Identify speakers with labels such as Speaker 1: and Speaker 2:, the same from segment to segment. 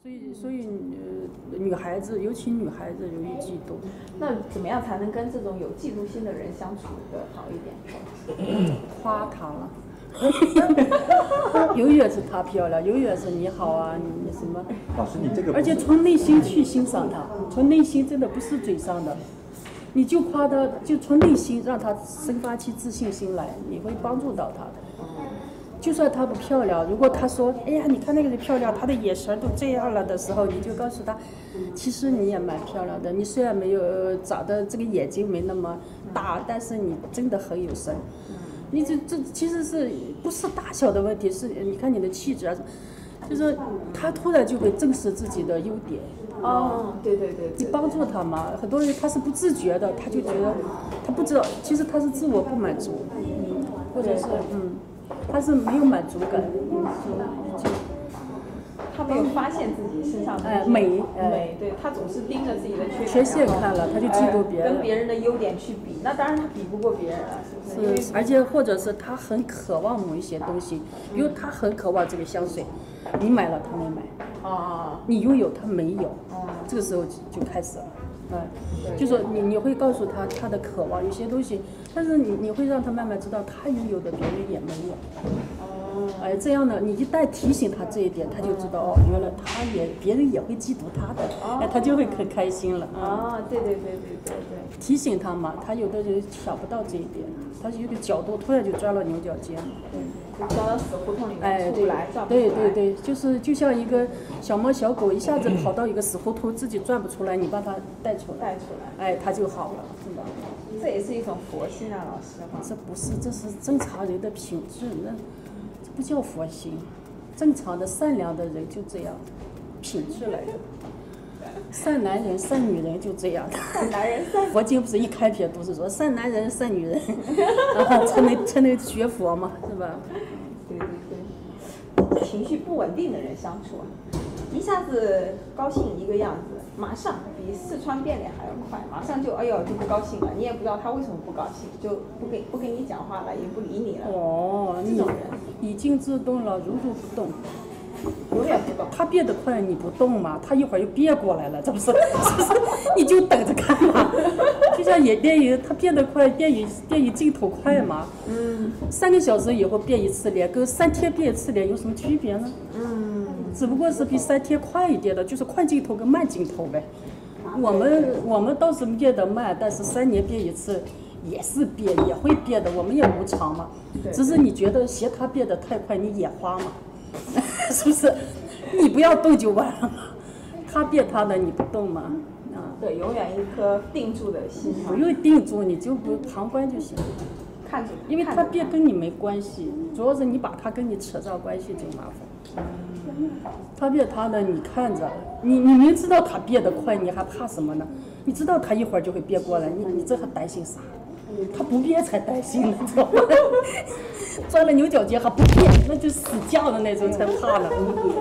Speaker 1: 所以女孩子，尤其女孩子容易嫉妒。
Speaker 2: 那怎么样才能跟这种有嫉妒心的人相处的好一点？
Speaker 1: 夸她了。永远是她漂亮，永远是你好啊，你什么？
Speaker 3: 老师，你这个
Speaker 1: 而且从内心去欣赏她，从内心真的不是嘴上的，你就夸她，就从内心让她生发起自信心来，你会帮助到她的。就算她不漂亮，如果她说，哎呀，你看那个人漂亮，她的眼神都这样了的时候，你就告诉她，其实你也蛮漂亮的。你虽然没有长得这个眼睛没那么大，但是你真的很有神。你这其实是不是大小的问题？是你看你的气质啊，就是她突然就会正视自己的优点。
Speaker 2: 哦，对，
Speaker 1: 你帮助他嘛，很多人他是不自觉的，他就觉得他不知道，其实他是自我不满足，或者是他是没有满足感，
Speaker 2: 他没有发现自己身上的
Speaker 1: 美，
Speaker 2: 对，他总是盯着自己的
Speaker 1: 缺陷看了，他就嫉妒别人，
Speaker 2: 跟别人的优点去比，那当然他比不过别人了，是不是？
Speaker 1: 而且或者是他很渴望某一些东西，比如他很渴望这个香水，你买了他没买，你拥有他没有，这个时候就开始了。就说你会告诉他他的渴望，有些东西，但是你会让他慢慢知道他拥有的别人也没有。这样呢，你一旦提醒他这一点，他就知道原来别人也会嫉妒他的，他就会很开心了。
Speaker 2: 对。
Speaker 1: 提醒他嘛，他有的人想不到这一点，他有个角度突然就钻了牛角尖。
Speaker 2: 就钻到死胡同里面出不来，转不出来。
Speaker 1: 对，就像一个小猫小狗一下子跑到一个死胡同，自己转不出来，你把它带出来，它就好了，是吧？
Speaker 2: 这也是一种佛心啊，老师。
Speaker 1: 这不是，这是正常人的品质，这不叫佛心。正常的善良的人就这样，品质来的。善男人、善女人就这样。
Speaker 2: 善男人、善。
Speaker 1: 佛经不是一开篇都是说善男人、善女人，然后才能学佛嘛，是吧？
Speaker 2: 对。情绪不稳定的人相处，一下子高兴一个样子，马上比四川变脸还要快，马上就就不高兴了，你也不知道他为什么不高兴，就不跟你讲话了，也不理你了。这种人
Speaker 1: 已经自动了，如如不动。
Speaker 2: 永远不动，
Speaker 1: 他变得快，你不动嘛，他一会儿又变过来了，这不是？你就等着看嘛。就像演电影，他变得快，电影镜头快嘛。3个小时以后变一次脸，跟3天变一次脸有什么区别呢？只不过是比3天快一点的，就是快镜头跟慢镜头呗。我们倒是变得慢，但是3年变一次也是变，也会变的，我们也无常嘛。只是你觉得嫌他变得太快，你眼花嘛。是不是？你不要动就完了嘛。他变他的，你不动嘛？
Speaker 2: 对，永远一颗定住的心。
Speaker 1: 不用定住，你就不旁观就行。
Speaker 2: 看着。
Speaker 1: 因为他变跟你没关系，主要是你把他跟你扯上关系就麻烦。他变他的，你看着，你明知道他变得快，你还怕什么呢？你知道他一会儿就会变过来，你这还担心啥？他不变才担心呢，知道吗？钻了牛角尖还不变，那就死犟的那种才怕呢。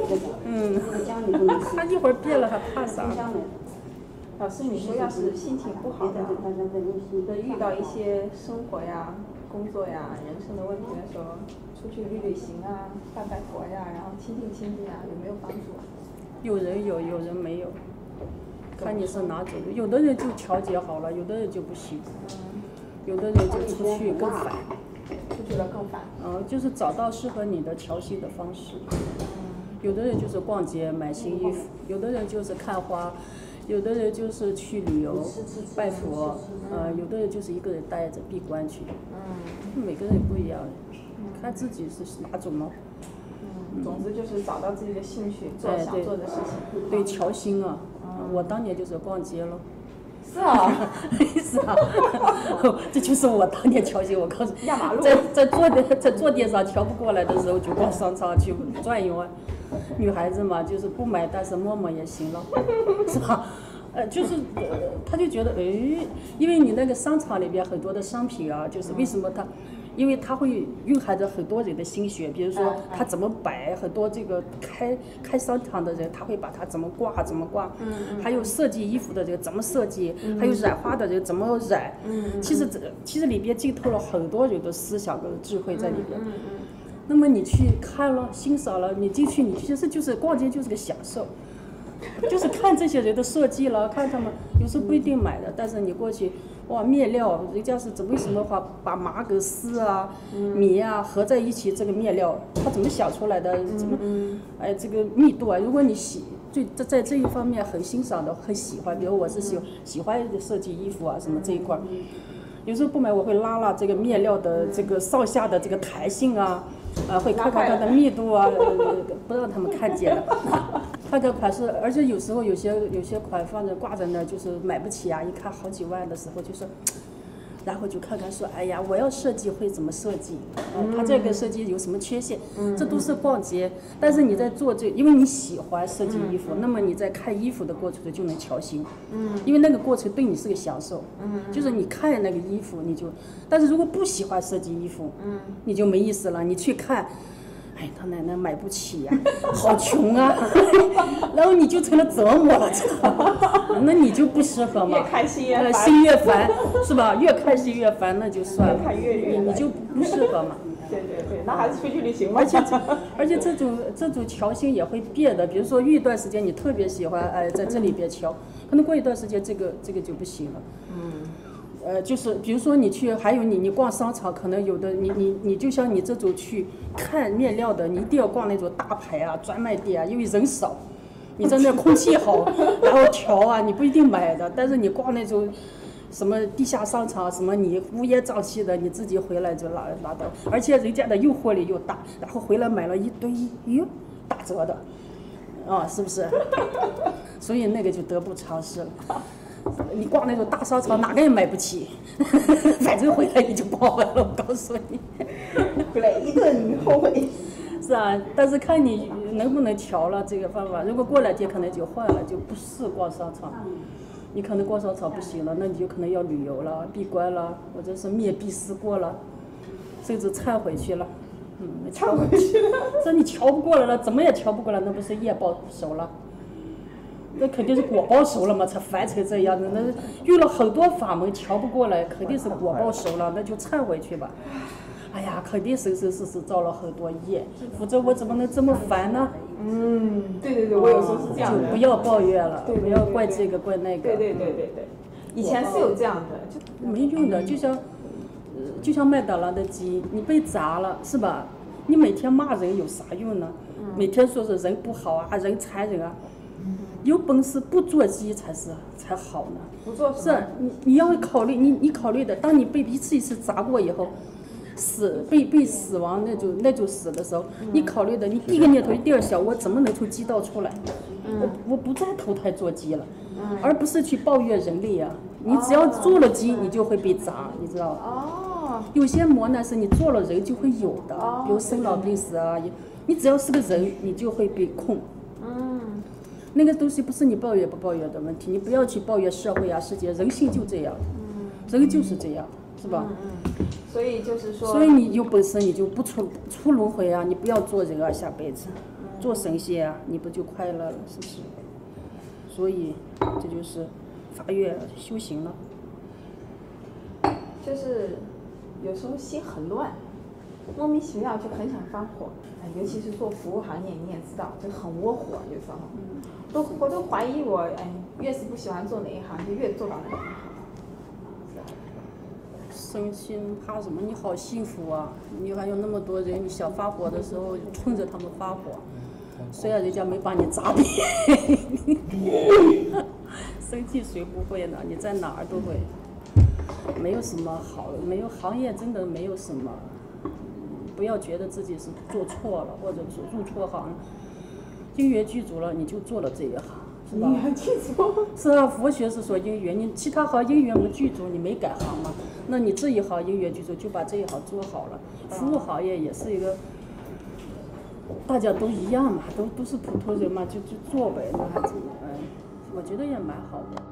Speaker 1: 他一会儿变了还怕啥？
Speaker 2: 老师，你说要是心情不好的，遇到一些生活呀、工作呀、人生的问题的时候，出去旅行啊、拜佛呀，然后亲近啊，有没有帮助？
Speaker 1: 有人有，有人没有，看你是哪种人。有的人就调节好了，有的人就不行。有的人就出去更烦。
Speaker 2: 出去了更烦。
Speaker 1: 就是找到适合你的调息的方式。有的人就是逛街买新衣服，有的人就是看花，有的人就是去旅游拜佛，有的人就是一个人待着闭关去。每个人不一样，看自己是哪种咯。
Speaker 2: 总之就是找到自己的兴趣，做想做的事情。
Speaker 1: 对，调心啊。我当年就是逛街咯。
Speaker 2: 是啊，
Speaker 1: 是啊，这就是我当年调心。我告诉你，
Speaker 2: 压马路
Speaker 1: 在坐垫上调不过来的时候，就逛商场去转悠啊。女孩子嘛，就是不买，但是摸摸也行了，是吧？他就觉得因为你那个商场里边很多的商品啊，就是为什么因为它会蕴含着很多人的心血，比如说他怎么摆，很多这个开商场的人，他会把它怎么挂，还有设计衣服的人怎么设计，还有染花的人怎么染，其实里边浸透了很多人的思想跟智慧在里边。那么你去看了、欣赏了，你进去，你其实就是逛街，就是个享受。 就是看这些人的设计了，看他们有时候不一定买的，但是你过去，哇，面料人家是为什么把麻跟丝啊、米啊合在一起，这个面料他怎么想出来的？怎么，哎，这个密度啊，如果你在这一方面很欣赏的、很喜欢，比如我是喜欢设计衣服啊什么这一块，有时候不买我会拉这个面料的这个上下的这个弹性啊。会看看它的密度啊，不让他们看见了。看看款式，而且有时候有些款放着挂在那儿，就是买不起啊。一看好几万的时候，就是，然后就看看说，哎呀，我要设计会怎么设计？它这个设计有什么缺陷？这都是逛街。但是你在做因为你喜欢设计衣服，那么你在看衣服的过程中就能调心。因为那个过程对你是个享受。就是你看那个衣服，你就，但是如果不喜欢设计衣服，你就没意思了。你去看。哎，他奶奶买不起呀，好穷啊，然后你就成了折磨了，知道吗？那你就不适合嘛，
Speaker 2: 越看心越烦，
Speaker 1: 心越烦，是吧？越看心越烦，那就算了，
Speaker 2: 越看越
Speaker 1: 你就不适合嘛。
Speaker 2: 对，那还是出去旅行吧。
Speaker 1: 而且这种调性也会变的，比如说遇一段时间你特别喜欢，哎，在这里边调，可能过一段时间这个就不行了。就是比如说还有你逛商场，可能有的你就像你这种去看面料的，你一定要逛那种大牌啊、专卖店啊，因为人少，你在那空气好，然后调啊，你不一定买的。但是你逛那种什么地下商场，什么你乌烟瘴气的，你自己回来就拿到，而且人家的诱惑力又大，然后回来买了一堆，哟，打折的，啊，是不是？所以那个就得不偿失了。你逛那种大商场，哪个也买不起，反正回来你就逛完了。我告诉你，
Speaker 2: 回来一顿后悔。
Speaker 1: 是啊，但是看你能不能调了这个方法。如果过2天可能就换了，就不是逛商场。你可能逛商场不行了，那你就可能要旅游了、闭关了，或者是面壁思过了，甚至忏悔去了。
Speaker 2: 忏悔去了。
Speaker 1: 这你调不过来了，怎么也调不过来，那不是业报熟了？那肯定是果报熟了嘛，才烦成这样子。那用了很多法门调不过来，肯定是果报熟了，那就忏悔去吧。哎呀，肯定生生世世造了很多业，否则我怎么能这么烦呢？
Speaker 2: 对，我有时候是这样的。
Speaker 1: 就不要抱怨了，不要怪这个怪那个。
Speaker 2: 对，以前是有这样的，就
Speaker 1: 没用的，就像麦当劳的鸡，你被砸了是吧？你每天骂人有啥用呢？每天说是人不好啊，人残忍啊。有本事不做鸡才好呢。
Speaker 2: 不做
Speaker 1: 是你要考虑，你考虑的，当你被一次砸过以后，被死亡那种死的时候，你考虑的，你第一个念头一定要想，我怎么能从鸡道出来？我不再投胎做鸡了，而不是去抱怨人类啊。你只要做了鸡，你就会被砸，你知道吗？有些磨难是你做了人就会有的，比如生老病死啊，你只要是个人，你就会被控。那个东西不是你抱怨不抱怨的问题，你不要去抱怨社会啊、世界，人性就这样，人就是这样，是吧？
Speaker 2: 所以就是说，
Speaker 1: 所以你有本事你就不出轮回啊，你不要做人啊，下辈子做神仙啊，你不就快乐了，是不是？所以这就是发愿修行了。
Speaker 2: 就是有时候心很乱，莫名其妙就很想发火，尤其是做服务行业，你也知道，就很窝火，有时候。我都怀疑我，越是不喜欢做哪一行，就越做到哪一行。
Speaker 1: 生心怕什么？你好幸福啊！你还有那么多人，你想发火的时候冲着他们发火，虽然人家没把你砸扁，生气谁不会呢？你在哪儿都会。没有什么好，没有行业真的没有什么，不要觉得自己是做错了或者入错行。因缘具足了，你就做了这一行，是吧？
Speaker 2: 因缘具足。
Speaker 1: 是啊，佛学是说因缘，你其他行因缘不具足，你没改行嘛？那你这一行因缘具足，就把这一行做好了。服务行业也是一个，大家都一样嘛，都是普通人嘛，就做呗，那还怎么？我觉得也蛮好的。